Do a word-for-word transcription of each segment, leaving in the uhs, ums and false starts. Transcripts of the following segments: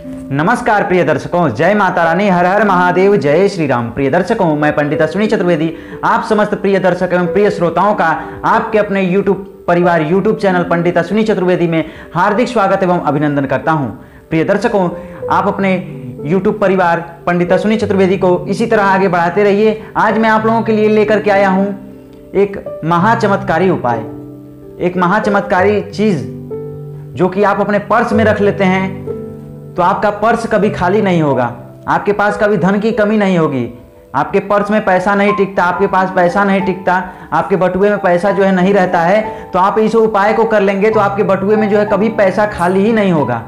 नमस्कार प्रिय दर्शकों, जय माता रानी, हर हर महादेव, जय श्री राम। प्रिय दर्शकों, मैं पंडित अश्विनी चतुर्वेदी आप समस्त प्रिय दर्शक एवं प्रिय श्रोताओं का आपके अपने यूट्यूब परिवार यूट्यूब चैनल पंडित अश्विनी चतुर्वेदी में हार्दिक स्वागत एवं अभिनंदन करता हूं। प्रिय दर्शकों, आप अपने यूट्यूब परिवार पंडित अश्विनी चतुर्वेदी को इसी तरह आगे बढ़ाते रहिए। आज मैं आप लोगों के लिए लेकर के आया हूं एक महाचमत्कारी उपाय, एक महाचमत्कारी चीज जो कि आप अपने पर्स में रख लेते हैं तो आपका पर्स कभी खाली नहीं होगा, आपके पास कभी धन की कमी नहीं होगी। आपके पर्स में पैसा नहीं टिकता, आपके पास पैसा नहीं टिकता, आपके बटुए में पैसा जो है नहीं रहता है, तो आप इस उपाय को कर लेंगे तो आपके बटुए में जो है कभी पैसा खाली ही नहीं होगा।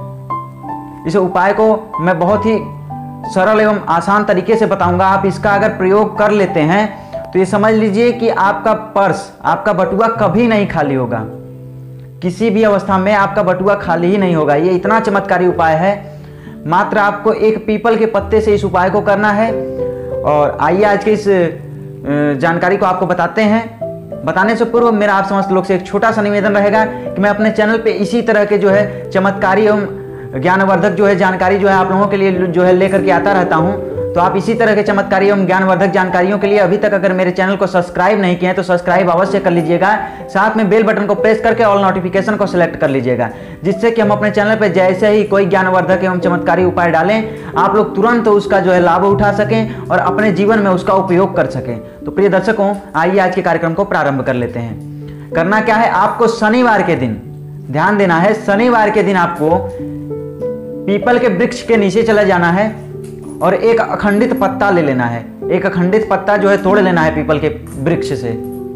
इस उपाय को मैं बहुत ही सरल एवं आसान तरीके से बताऊंगा। आप इसका अगर प्रयोग कर लेते हैं तो ये समझ लीजिए कि आपका पर्स, आपका बटुआ कभी नहीं खाली होगा। किसी भी अवस्था में आपका बटुआ खाली ही नहीं होगा। ये इतना चमत्कारी उपाय है। मात्र आपको एक पीपल के पत्ते से इस उपाय को करना है। और आइए आज के इस जानकारी को आपको बताते हैं। बताने से पूर्व मेरा आप समस्त लोग से एक छोटा सा निवेदन रहेगा कि मैं अपने चैनल पे इसी तरह के जो है चमत्कारी एवं ज्ञानवर्धक जो है जानकारी जो है आप लोगों के लिए जो है लेकर के आता रहता हूं। तो आप इसी तरह के चमत्कारी एवं ज्ञानवर्धक जानकारियों के लिए अभी तक अगर मेरे चैनल को सब्सक्राइब नहीं किए हैं तो सब्सक्राइब अवश्य कर लीजिएगा। साथ में बेल बटन को प्रेस करके ऑल नोटिफिकेशन को सिलेक्ट कर लीजिएगा, जिससे कि हम अपने चैनल पर जैसे ही कोई ज्ञानवर्धक एवं चमत्कारी उपाय डालें आप लोग तुरंत उसका जो है लाभ उठा सकें और अपने जीवन में उसका उपयोग कर सकें। तो प्रिय दर्शकों, आइए आज के कार्यक्रम को प्रारंभ कर लेते हैं। करना क्या है, आपको शनिवार के दिन ध्यान देना है। शनिवार के दिन आपको पीपल के वृक्ष के नीचे चला जाना है और एक अखंडित पत्ता ले लेना है। एक अखंडित पत्ता जो है तोड़ लेना है पीपल के वृक्ष से।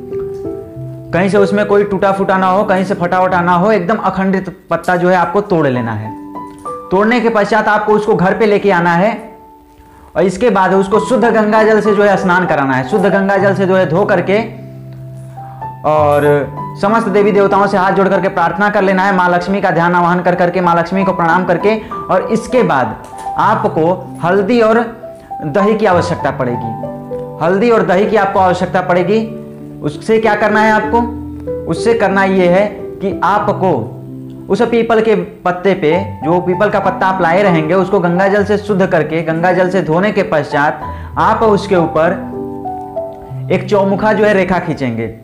कहीं से उसमें कोई टूटा फूटा ना हो, कहीं से फटा वटा ना हो, एकदम अखंडित पत्ता जो है आपको तोड़ लेना है। तोड़ने के पश्चात आपको उसको घर पे लेके आना है और इसके बाद उसको शुद्ध गंगा जल से जो है स्नान कराना है। शुद्ध गंगा जल से जो है धो करके और समस्त देवी देवताओं से हाथ जोड़ करके प्रार्थना कर लेना है। माँ लक्ष्मी का ध्यान आवाहन कर करके माँ लक्ष्मी को प्रणाम करके, और इसके बाद आपको हल्दी और दही की आवश्यकता पड़ेगी। हल्दी और दही की आपको आवश्यकता पड़ेगी। उससे क्या करना है आपको, उससे करना ये है कि आपको उस पीपल के पत्ते पे, जो पीपल का पत्ता आप लाए रहेंगे, उसको गंगा जल से शुद्ध करके, गंगा जल से धोने के पश्चात आप उसके ऊपर एक चौमुखा जो है रेखा खींचेंगे।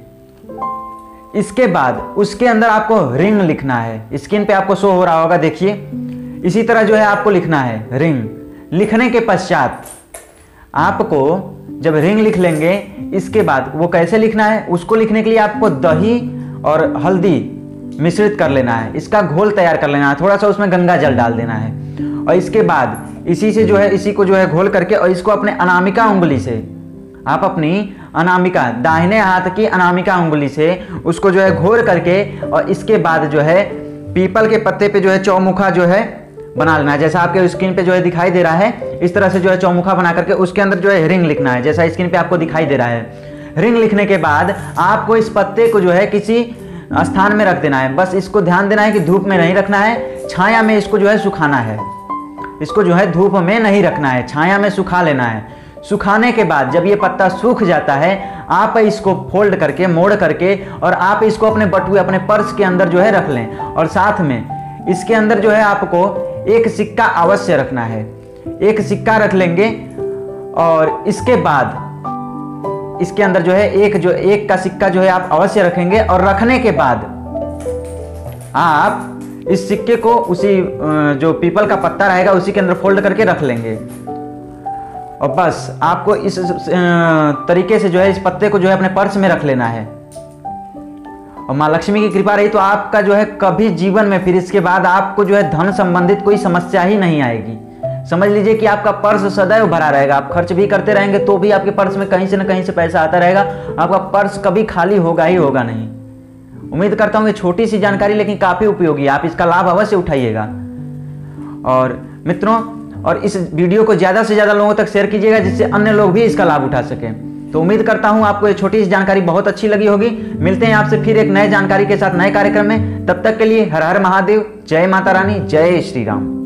इसके बाद उसके अंदर आपको रिंग लिखना है। स्क्रीन पे आपको शो हो रहा होगा, देखिए। इसी तरह जो है आपको लिखना है रिंग। लिखने के पश्चात आपको जब रिंग लिख लेंगे, इसके बाद वो कैसे लिखना है, उसको लिखने के लिए आपको दही और हल्दी मिश्रित कर लेना है। इसका घोल तैयार कर लेना है, थोड़ा सा उसमें गंगा जल डाल देना है। और इसके बाद इसी से जो है इसी को जो है घोल करके और इसको अपने अनामिका उंगली से, आप अपनी अनामिका, दाहिने हाथ की अनामिका उंगली से उसको जो है घोर करके, और इसके बाद जो है पीपल के पत्ते पे जो है चौमुखा जो है बना लेना है। जैसा आपके स्क्रीन पे जो है दिखाई दे रहा है, इस तरह से जो है चौमुखा बना करके उसके अंदर जो है रिंग लिखना है, जैसा स्क्रीन पे आपको दिखाई दे रहा है। रिंग लिखने के बाद आपको इस पत्ते को जो है किसी स्थान में रख देना है। बस इसको ध्यान देना है कि धूप में नहीं रखना है, छाया में इसको जो है सुखाना है। इसको जो है धूप में नहीं रखना है, छाया में सुखा लेना है। सुखाने के बाद जब ये पत्ता सूख जाता है, आप इसको फोल्ड करके, मोड़ करके, और आप इसको अपने बटुए, अपने पर्स के अंदर जो है रख लें। और साथ में इसके अंदर जो है आपको एक सिक्का अवश्य रखना है। एक सिक्का रख लेंगे और इसके बाद इसके अंदर जो है एक जो एक का सिक्का जो है आप अवश्य रखेंगे। और रखने के बाद आप इस सिक्के को उसी जो पीपल का पत्ता रहेगा उसी के अंदर फोल्ड करके रख लेंगे। और बस आपको इस तरीके से जो है इस पत्ते को जो है अपने पर्स में रख लेना है। और माँ लक्ष्मी की कृपा रही तो आपका जो है कभी जीवन में फिर इसके बाद आपको जो है धन संबंधित कोई समस्या ही नहीं आएगी। समझ लीजिए कि आपका पर्स सदैव भरा रहेगा। आप खर्च भी करते रहेंगे तो भी आपके पर्स में कहीं से न कहीं से पैसा आता रहेगा। आपका पर्स कभी खाली होगा ही होगा नहीं। उम्मीद करता हूँ ये छोटी सी जानकारी लेकिन काफी उपयोगी, आप इसका लाभ अवश्य उठाइएगा। और मित्रों, और इस वीडियो को ज्यादा से ज्यादा लोगों तक शेयर कीजिएगा जिससे अन्य लोग भी इसका लाभ उठा सकें। तो उम्मीद करता हूं आपको ये छोटी सी जानकारी बहुत अच्छी लगी होगी। मिलते हैं आपसे फिर एक नए जानकारी के साथ नए कार्यक्रम में। तब तक के लिए हर हर महादेव, जय माता रानी, जय श्री राम।